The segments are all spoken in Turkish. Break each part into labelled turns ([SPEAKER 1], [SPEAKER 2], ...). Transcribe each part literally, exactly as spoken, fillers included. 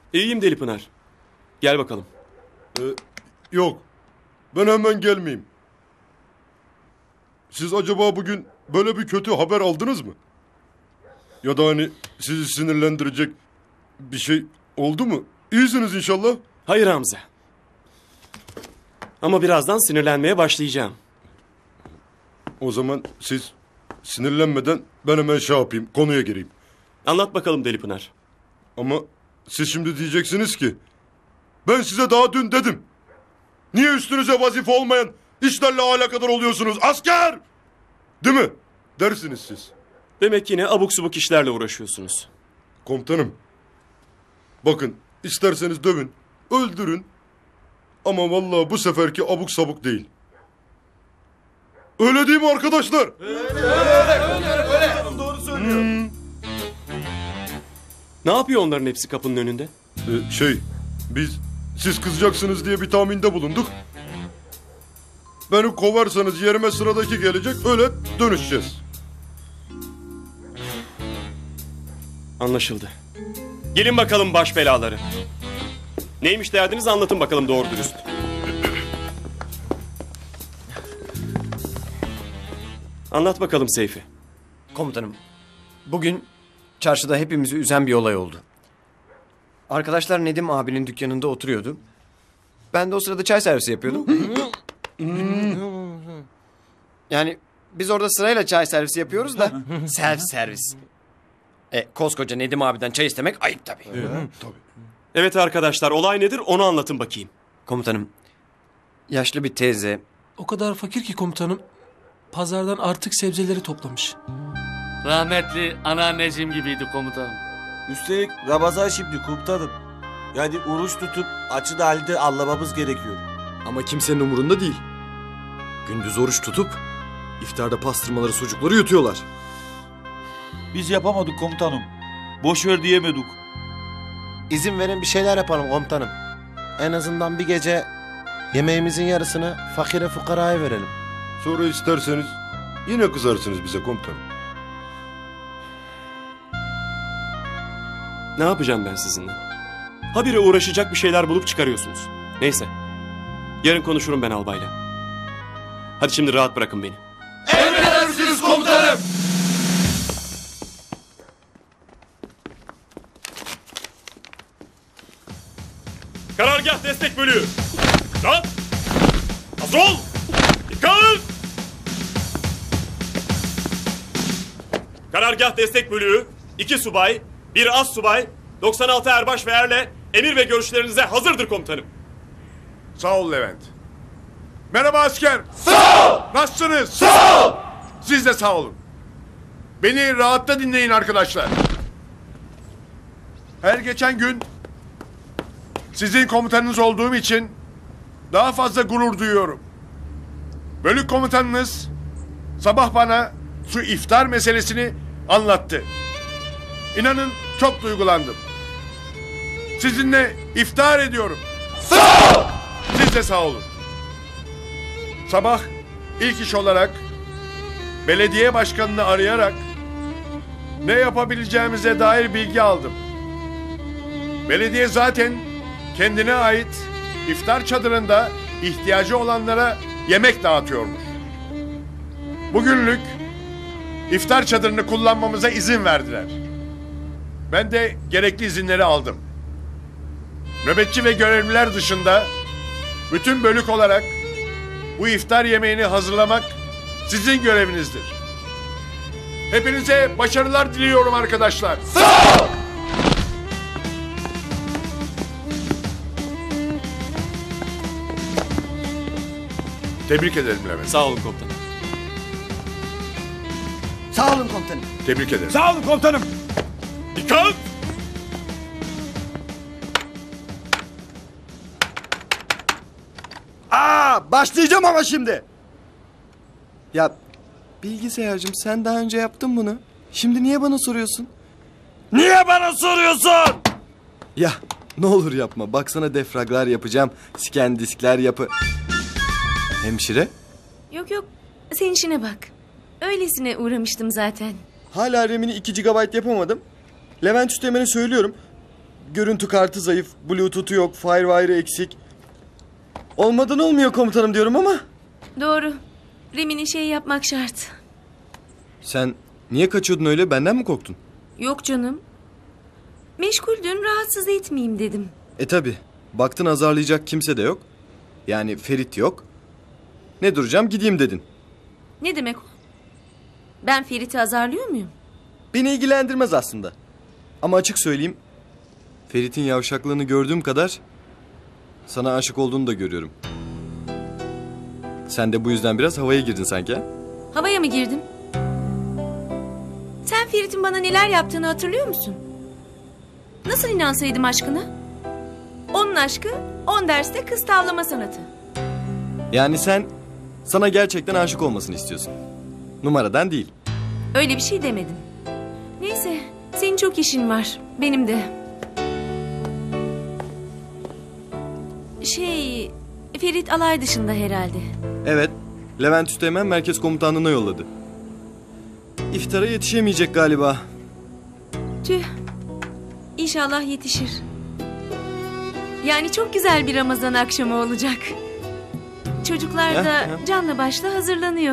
[SPEAKER 1] İyiyim Deli Pınar. Gel bakalım.
[SPEAKER 2] Ee, yok. Ben hemen gelmeyeyim. Siz acaba bugün böyle bir kötü haber aldınız mı? Ya da hani sizi sinirlendirecek bir şey oldu mu? İyisiniz inşallah.
[SPEAKER 1] Hayır Hamza. Ama birazdan sinirlenmeye başlayacağım.
[SPEAKER 2] O zaman siz sinirlenmeden ben hemen şey yapayım, konuya gireyim.
[SPEAKER 1] Anlat bakalım Deli Pınar.
[SPEAKER 2] Ama siz şimdi diyeceksiniz ki ben size daha dün dedim. Niye üstünüze vazife olmayan işlerle alakadar oluyorsunuz asker? Değil mi? Dersiniz siz.
[SPEAKER 1] Demek yine abuk subuk işlerle uğraşıyorsunuz.
[SPEAKER 2] Komutanım. Bakın isterseniz dövün, öldürün. Ama vallahi bu seferki abuk sabuk değil. Öyle değil mi arkadaşlar?
[SPEAKER 3] Öyle öyle öyle. öyle. Doğru söylüyor. Hmm.
[SPEAKER 1] Ne yapıyor onların hepsi kapının önünde?
[SPEAKER 2] Ee, şey, biz siz kızacaksınız diye bir tahminde bulunduk. Beni kovarsanız yerime sıradaki gelecek, öyle dönüşeceğiz.
[SPEAKER 1] Anlaşıldı. Gelin bakalım baş belaları. Neymiş derdiniz anlatın bakalım doğru dürüst. Anlat bakalım Seyfi.
[SPEAKER 4] Komutanım, bugün çarşıda hepimizi üzen bir olay oldu. Arkadaşlar Nedim abinin dükkanında oturuyordu. Ben de o sırada çay servisi yapıyordum. Yani biz orada sırayla çay servisi yapıyoruz da self servis. E, koskoca Nedim abiden çay istemek ayıp tabii.
[SPEAKER 2] Tabii.
[SPEAKER 1] Evet arkadaşlar olay nedir onu anlatın bakayım.
[SPEAKER 4] Komutanım, yaşlı bir teyze.
[SPEAKER 5] O kadar fakir ki komutanım, pazardan artık sebzeleri toplamış.
[SPEAKER 6] Rahmetli anneanneciğim gibiydi komutanım.
[SPEAKER 3] Üstelik Ramazan şimdi komutanım. Yani oruç tutup açın halde anlamamız gerekiyor.
[SPEAKER 7] Ama kimsenin umurunda değil. Gündüz oruç tutup iftarda pastırmaları, sucukları yutuyorlar.
[SPEAKER 8] Biz yapamadık komutanım. Boş ver diyemedik.
[SPEAKER 9] İzin verin bir şeyler yapalım komutanım. En azından bir gece yemeğimizin yarısını fakire fukaraya verelim.
[SPEAKER 2] Sonra isterseniz yine kızarsınız bize komutanım.
[SPEAKER 1] Ne yapacağım ben sizinle? Habire uğraşacak bir şeyler bulup çıkarıyorsunuz. Neyse. Yarın konuşurum ben albayla. Hadi şimdi rahat bırakın beni.
[SPEAKER 3] Emredersiniz komutanım.
[SPEAKER 1] Karargah destek bölüğü. Rahat. Hazır ol. Dikkat. Karargah destek bölüğü. iki subay, bir az subay, doksan altı erbaş ve erle emir ve görüşlerinize hazırdır komutanım.
[SPEAKER 10] Sağ ol Levent. Merhaba asker.
[SPEAKER 3] Sağ ol.
[SPEAKER 10] Nasılsınız?
[SPEAKER 3] Sağ ol.
[SPEAKER 10] Siz de sağ olun. Beni rahatta dinleyin arkadaşlar. Her geçen gün sizin komutanınız olduğum için daha fazla gurur duyuyorum. Bölük komutanınız sabah bana şu iftar meselesini anlattı. İnanın çok duygulandım. Sizinle iftar ediyorum.
[SPEAKER 3] Sağ ol.
[SPEAKER 10] Siz de sağ olun. Sabah ilk iş olarak belediye başkanını arayarak ne yapabileceğimize dair bilgi aldım. Belediye zaten kendine ait iftar çadırında ihtiyacı olanlara yemek dağıtıyormuş. Bugünlük iftar çadırını kullanmamıza izin verdiler. Ben de gerekli izinleri aldım. Nöbetçi ve görevliler dışında bütün bölük olarak bu iftar yemeğini hazırlamak sizin görevinizdir. Hepinize başarılar diliyorum arkadaşlar.
[SPEAKER 3] Sağ ol.
[SPEAKER 10] Tebrik ederim Levent.
[SPEAKER 1] Sağ olun komutanım.
[SPEAKER 9] Sağ olun komutanım.
[SPEAKER 10] Tebrik ederim.
[SPEAKER 8] Sağ olun komutanım.
[SPEAKER 1] Dikkat!
[SPEAKER 9] Aa, başlayacağım ama şimdi. Ya bilgisayarcığım sen daha önce yaptın bunu. Şimdi niye bana soruyorsun?
[SPEAKER 3] Niye bana soruyorsun?
[SPEAKER 7] Ya ne olur yapma. Baksana defraglar yapacağım. Scan diskler yapı... Hemşire?
[SPEAKER 11] Yok yok sen işine bak. Öylesine uğramıştım zaten.
[SPEAKER 7] Hala RAM'ini iki gigabayt yapamadım. Levent Üsteğmen'e söylüyorum.
[SPEAKER 9] görüntü kartı zayıf, bluetooth'u yok, firewire eksik. Olmadan olmuyor komutanım diyorum ama.
[SPEAKER 11] Doğru. Remi'nin şey yapmak şart.
[SPEAKER 9] Sen niye kaçıyordun öyle, benden mi korktun?
[SPEAKER 11] Yok canım. Meşguldün, rahatsız etmeyeyim dedim.
[SPEAKER 9] E tabi, baktın azarlayacak kimse de yok. Yani Ferit yok. Ne duracağım, gideyim dedin.
[SPEAKER 11] Ne demek o? Ben Ferit'i azarlıyor muyum?
[SPEAKER 9] Beni ilgilendirmez aslında. Ama açık söyleyeyim, Ferit'in yavşaklığını gördüğüm kadar sana aşık olduğunu da görüyorum. Sen de bu yüzden biraz havaya girdin sanki ha?
[SPEAKER 11] Havaya mı girdim? Sen Ferit'in bana neler yaptığını hatırlıyor musun? Nasıl inansaydım aşkına? Onun aşkı, on derste kız tavlama sanatı.
[SPEAKER 9] Yani sen sana gerçekten aşık olmasını istiyorsun. Numaradan değil.
[SPEAKER 11] Öyle bir şey demedim. Neyse, senin çok işin var. Benim de. Şey, Ferit alay dışında herhalde.
[SPEAKER 9] Evet, Levent Üsteğmen merkez komutanlığına yolladı. İftara yetişemeyecek galiba.
[SPEAKER 11] Tüh, İnşallah yetişir. Yani çok güzel bir Ramazan akşamı olacak. Çocuklar da
[SPEAKER 9] Ya, ya.
[SPEAKER 11] canla başla hazırlanıyor.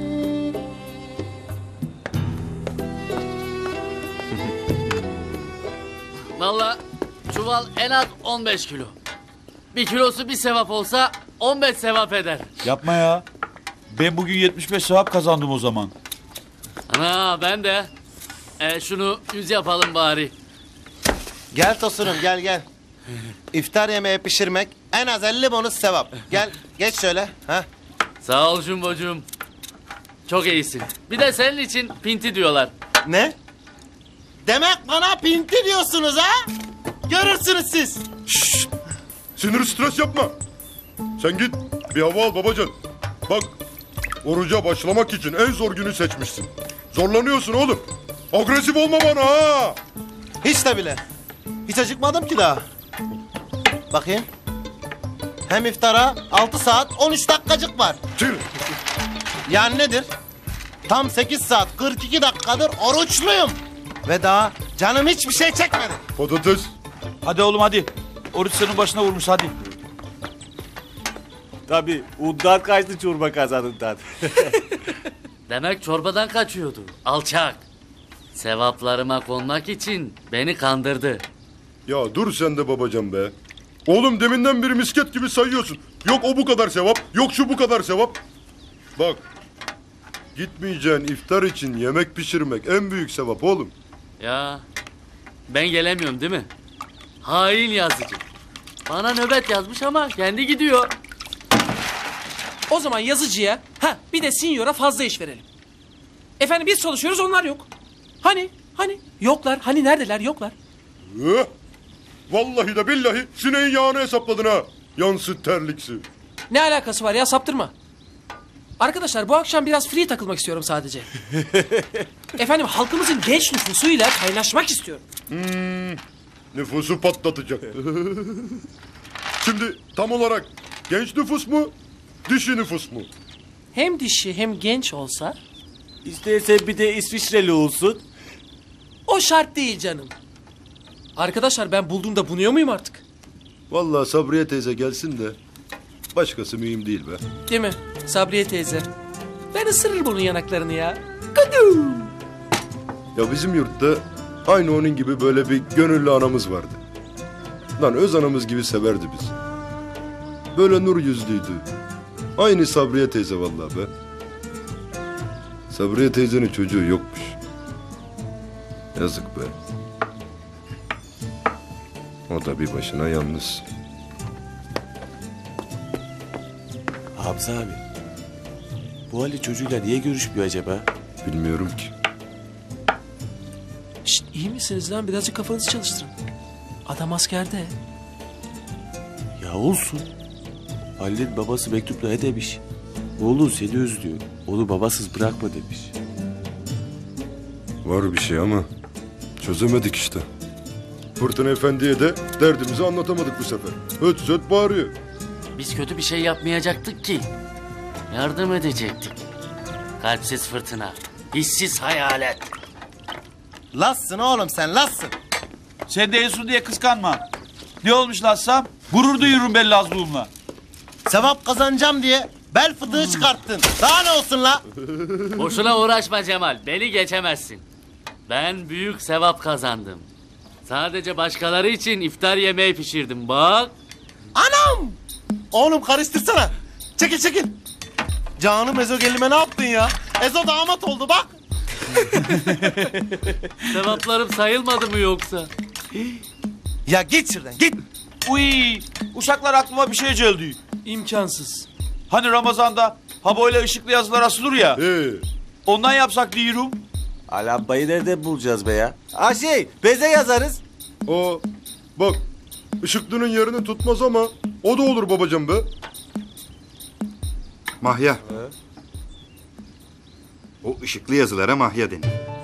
[SPEAKER 6] Vallahi çuval en az on beş kilo. Bir kilosu bir sevap olsa on beş sevap eder.
[SPEAKER 8] Yapma ya. Ben bugün yetmiş beş sevap kazandım o zaman.
[SPEAKER 6] Ana ben de. E, şunu yüz yapalım bari.
[SPEAKER 12] Gel Tosunum gel gel. İftar yemeği pişirmek en az elli bonus sevap. Gel geç şöyle. Ha.
[SPEAKER 6] Sağ ol Jumbo'cum. Çok iyisin. Bir de senin için pinti diyorlar.
[SPEAKER 12] Ne? Demek bana pinti diyorsunuz ha? Görürsünüz siz.
[SPEAKER 2] Şşt! Sinir stres yapma. Sen git bir hava al babacan. Bak oruca başlamak için en zor günü seçmişsin. Zorlanıyorsun oğlum. Agresif olma bana ha.
[SPEAKER 12] Hiç de bile. Hiç acıkmadım ki daha. Bakayım. Hem iftara altı saat on üç dakikacık var.
[SPEAKER 2] Tır.
[SPEAKER 12] Yani nedir? Tam sekiz saat kırk iki dakikadır oruçluyum. Ve daha canım hiçbir şey çekmedi.
[SPEAKER 2] Patates.
[SPEAKER 8] Hadi oğlum hadi. Oruç senin başına vurmuş hadi.
[SPEAKER 3] Tabii undan kaçtı çorba kazanından.
[SPEAKER 6] Demek çorbadan kaçıyordu. Alçak. Sevaplarıma konmak için beni kandırdı.
[SPEAKER 2] Ya dur sen de babacan be. Oğlum deminden beri misket gibi sayıyorsun. Yok o bu kadar sevap, yok şu bu kadar sevap. Bak, gitmeyeceğin iftar için yemek pişirmek en büyük sevap oğlum.
[SPEAKER 6] Ya ben gelemiyorum değil mi? Hain yazıcı. Bana nöbet yazmış ama kendi gidiyor.
[SPEAKER 5] O zaman yazıcıya ha bir de sinyora fazla iş verelim. Efendim biz çalışıyoruz onlar yok. Hani hani yoklar hani neredeler yoklar.
[SPEAKER 2] Eh, vallahi de billahi sineğin yağını hesapladın ha. Yansıt terliksi.
[SPEAKER 5] Ne alakası var ya saptırma. Arkadaşlar bu akşam biraz free takılmak istiyorum sadece. Efendim halkımızın genç nüfusuyla kaynaşmak istiyorum.
[SPEAKER 2] Hmm, nüfusu patlatacak. Şimdi tam olarak genç nüfus mu, dişi nüfus mu?
[SPEAKER 5] Hem dişi hem genç olsa...
[SPEAKER 3] İstersen bir de İsviçreli olsun.
[SPEAKER 5] O şart değil canım. Arkadaşlar ben bulduğumda bunuyor muyum artık?
[SPEAKER 2] Vallahi Sabriye teyze gelsin de başkası mühim değil be.
[SPEAKER 5] Değil mi? Sabriye teyze. Ben ısırırım bunun yanaklarını ya. Kudu!
[SPEAKER 2] Ya bizim yurtta aynı onun gibi böyle bir gönüllü anamız vardı. Lan öz anamız gibi severdi bizi. Böyle nur yüzlüydü. Aynı Sabriye teyze vallahi be. Sabriye teyzenin çocuğu yokmuş. Yazık be. O da bir başına yalnız.
[SPEAKER 3] Hamza abi. Bu Ali çocuğuyla niye görüşmüyor acaba?
[SPEAKER 2] Bilmiyorum ki.
[SPEAKER 5] Şşt iyi misiniz lan? Birazcık kafanızı çalıştırın. Adam askerde.
[SPEAKER 3] Ya olsun. Ali'nin babası mektupla ne demiş? Oğlun seni özlüyor. Onu babasız bırakma demiş.
[SPEAKER 2] Var bir şey ama çözemedik işte. Fırtına Efendi'ye de derdimizi anlatamadık bu sefer. Höt söt bağırıyor.
[SPEAKER 6] Biz kötü bir şey yapmayacaktık ki. Yardım edecektik. Kalpsiz fırtına. Hissiz hayalet.
[SPEAKER 12] Lassın oğlum sen lassın.
[SPEAKER 8] Sen de Esun diye kıskanma. Ne olmuş lassam? Gurur duyuyorum ben Lazlı'mla.
[SPEAKER 12] Sevap kazanacağım diye bel fıtığı çıkarttın. Daha ne olsun la?
[SPEAKER 6] Boşuna uğraşma Cemal. Beni geçemezsin. Ben büyük sevap kazandım. Sadece başkaları için iftar yemeği pişirdim bak.
[SPEAKER 12] Anam! Oğlum karıştırsana. Çekil çekil. Canım Ezo gelime ne yaptın ya? Ezo damat oldu bak.
[SPEAKER 6] Sevaplarım sayılmadı mı yoksa?
[SPEAKER 12] Ya git şuradan git.
[SPEAKER 8] Uy, uşaklar aklıma bir şey geldi.
[SPEAKER 5] İmkansız.
[SPEAKER 8] Hani Ramazan'da ha böyle ışıklı yazılar asılır ya.
[SPEAKER 2] Ee,
[SPEAKER 8] Ondan yapsak diyorum.
[SPEAKER 3] Alambayı nerede bulacağız be ya? Ha şey, beze yazarız.
[SPEAKER 2] o bak ışıklının yerini tutmaz ama o da olur babacığım be.
[SPEAKER 13] Mahya. O ışıklı yazılara mahya denir.